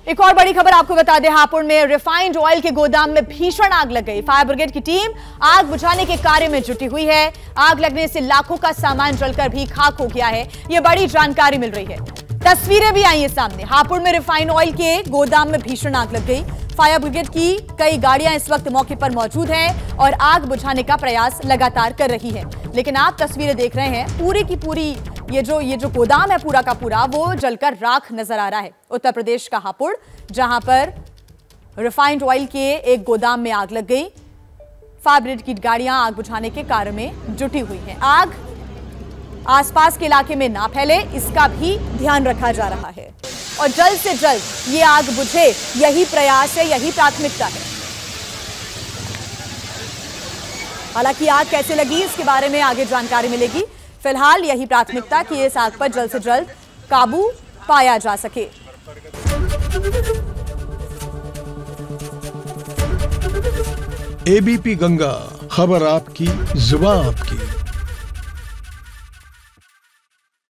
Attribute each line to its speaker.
Speaker 1: एक और बड़ी खबर आपको बता दें, हापुड़ में रिफाइंड ऑयल के गोदाम में भीषण आग लग गई। फायर ब्रिगेड की टीम आग बुझाने के कार्य में जुटी हुई है। आग लगने से लाखों का सामान जलकर भी खाक हो गया है, यह बड़ी जानकारी मिल रही है। तस्वीरें भी आई है सामने। हापुड़ में रिफाइंड ऑयल के गोदाम में भीषण आग लग गई। फायर ब्रिगेड की कई गाड़ियां इस वक्त मौके पर मौजूद हैं और आग बुझाने का प्रयास लगातार कर रही है। लेकिन आप तस्वीरें देख रहे हैं, पूरी की पूरी ये जो गोदाम है पूरा का पूरा वो जलकर राख नजर आ रहा है। उत्तर प्रदेश का हापुड़, जहां पर रिफाइंड ऑयल के एक गोदाम में आग लग गई। फायर ब्रिगेड की गाड़ियां आग बुझाने के कार्य में जुटी हुई हैं। आग आसपास के इलाके में ना फैले, इसका भी ध्यान रखा जा रहा है और जल्द से जल्द ये आग बुझे, यही प्रयास है, यही प्राथमिकता है। हालांकि आग कैसे लगी इसके बारे में आगे जानकारी मिलेगी। फिलहाल यही प्राथमिकता कि इस आग पर जल्द से जल्द काबू पाया जा सके।
Speaker 2: एबीपी गंगा, खबर आपकी, जुबान आपकी।